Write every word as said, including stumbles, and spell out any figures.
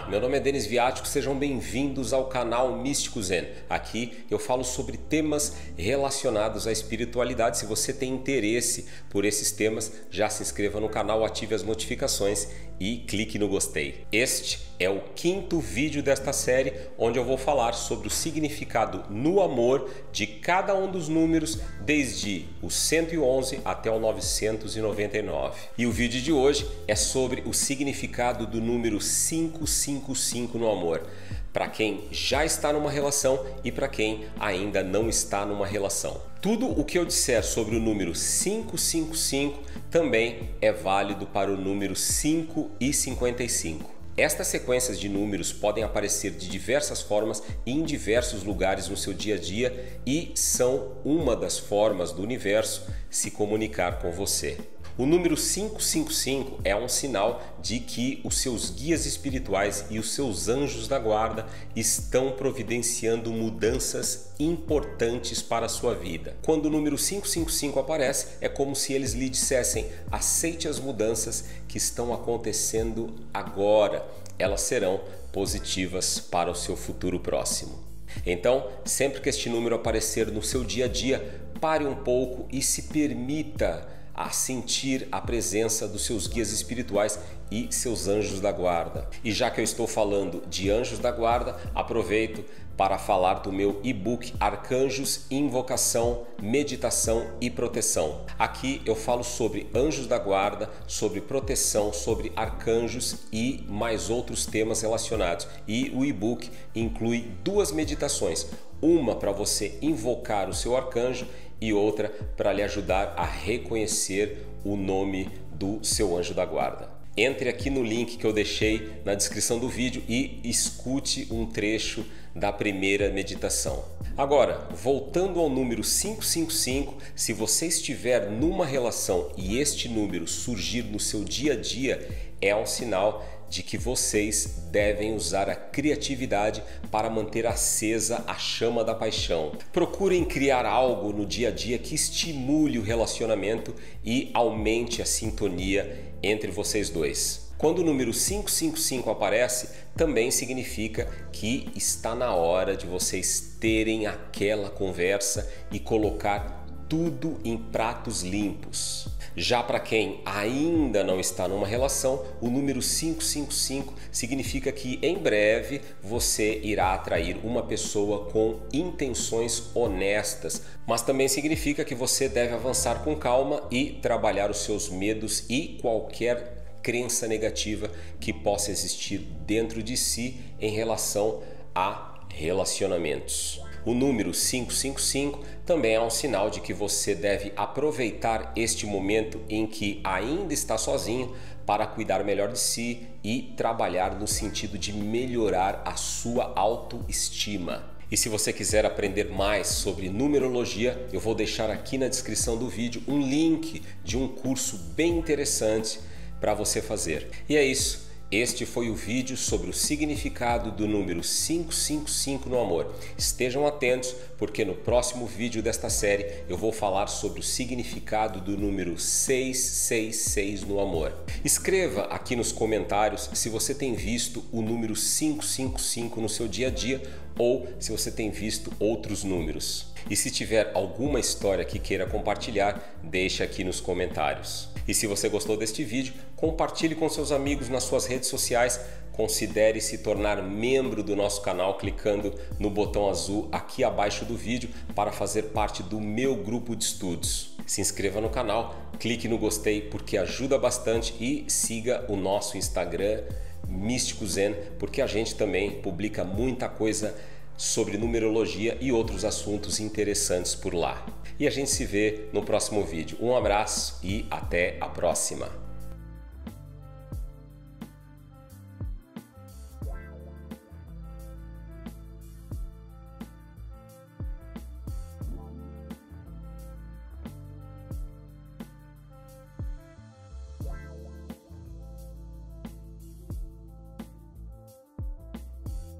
Olá, meu nome é Denis Viático, sejam bem-vindos ao canal Místico Zen. Aqui eu falo sobre temas relacionados à espiritualidade. Se você tem interesse por esses temas, já se inscreva no canal, ative as notificações e clique no gostei. Este é o quinto vídeo desta série, onde eu vou falar sobre o significado no amor de cada um dos números, desde o cento e onze até o novecentos e noventa e nove. E o vídeo de hoje é sobre o significado do número quinhentos e cinquenta e cinco no amor, para quem já está numa relação e para quem ainda não está numa relação. Tudo o que eu disser sobre o número quinhentos e cinquenta e cinco também é válido para o número cinco e cinquenta e cinco. Estas sequências de números podem aparecer de diversas formas e em diversos lugares no seu dia a dia e são uma das formas do universo se comunicar com você. O número quinhentos e cinquenta e cinco é um sinal de que os seus guias espirituais e os seus anjos da guarda estão providenciando mudanças importantes para a sua vida. Quando o número quinhentos e cinquenta e cinco aparece, é como se eles lhe dissessem: aceite as mudanças que estão acontecendo agora, elas serão positivas para o seu futuro próximo. Então, sempre que este número aparecer no seu dia a dia, pare um pouco e se permita a sentir a presença dos seus guias espirituais e seus anjos da guarda. E já que eu estou falando de anjos da guarda, aproveito para falar do meu e-book Arcanjos, Invocação, Meditação e Proteção. Aqui eu falo sobre anjos da guarda, sobre proteção, sobre arcanjos e mais outros temas relacionados. E o e-book inclui duas meditações, uma para você invocar o seu arcanjo e outra para lhe ajudar a reconhecer o nome do seu anjo da guarda. Entre aqui no link que eu deixei na descrição do vídeo e escute um trecho da primeira meditação. Agora, voltando ao número quinhentos e cinquenta e cinco, se você estiver numa relação e este número surgir no seu dia a dia, é um sinal de que vocês devem usar a criatividade para manter acesa a chama da paixão. Procurem criar algo no dia a dia que estimule o relacionamento e aumente a sintonia entre vocês dois. Quando o número quinhentos e cinquenta e cinco aparece, também significa que está na hora de vocês terem aquela conversa e colocar tudo em pratos limpos. Já para quem ainda não está numa relação, o número quinhentos e cinquenta e cinco significa que em breve você irá atrair uma pessoa com intenções honestas, mas também significa que você deve avançar com calma e trabalhar os seus medos e qualquer crença negativa que possa existir dentro de si em relação a relacionamentos. O número quinhentos e cinquenta e cinco também é um sinal de que você deve aproveitar este momento em que ainda está sozinho para cuidar melhor de si e trabalhar no sentido de melhorar a sua autoestima. E se você quiser aprender mais sobre numerologia, eu vou deixar aqui na descrição do vídeo um link de um curso bem interessante para você fazer. E é isso. Este foi o vídeo sobre o significado do número quinhentos e cinquenta e cinco no amor. Estejam atentos, porque no próximo vídeo desta série eu vou falar sobre o significado do número seiscentos e sessenta e seis no amor. Escreva aqui nos comentários se você tem visto o número quinhentos e cinquenta e cinco no seu dia a dia ou se você tem visto outros números. E se tiver alguma história que queira compartilhar, deixe aqui nos comentários. E se você gostou deste vídeo, compartilhe com seus amigos nas suas redes sociais. Considere se tornar membro do nosso canal clicando no botão azul aqui abaixo do vídeo para fazer parte do meu grupo de estudos. Se inscreva no canal, clique no gostei porque ajuda bastante e siga o nosso Instagram Místico Zen, porque a gente também publica muita coisa sobre numerologia e outros assuntos interessantes por lá. E a gente se vê no próximo vídeo. Um abraço e até a próxima!